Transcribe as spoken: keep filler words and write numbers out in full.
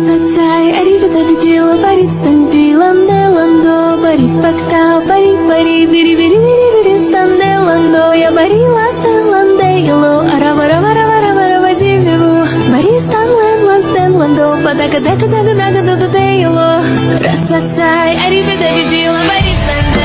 Ратсацай, арибата бедила, парит стандиланде ландо, бари пакта, бари бари, бири бири бири бири станде ландо, я барила стенланде ело, аравара вара вара вара вадивлеву, бари станлен ластен ландо, падака дака дака дака до до ело. Ратсацай, арибата бедила, парит стандиланде